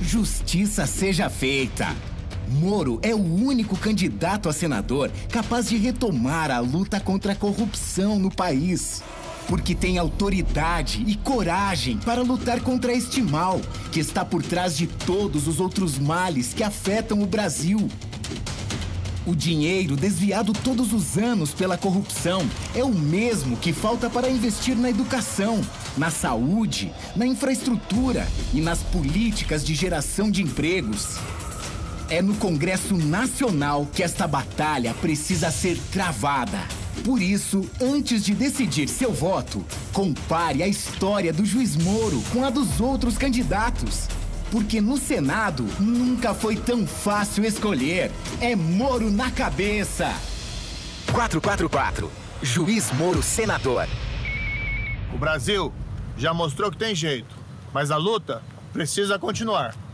Justiça seja feita. Moro é o único candidato a senador capaz de retomar a luta contra a corrupção no país. Porque tem autoridade e coragem para lutar contra este mal que está por trás de todos os outros males que afetam o Brasil. O dinheiro desviado todos os anos pela corrupção é o mesmo que falta para investir na educação, na saúde, na infraestrutura e nas políticas de geração de empregos. É no Congresso Nacional que esta batalha precisa ser travada. Por isso, antes de decidir seu voto, compare a história do juiz Moro com a dos outros candidatos. Porque no Senado nunca foi tão fácil escolher. É Moro na cabeça. 444. Juiz Moro, senador. O Brasil já mostrou que tem jeito, mas a luta precisa continuar.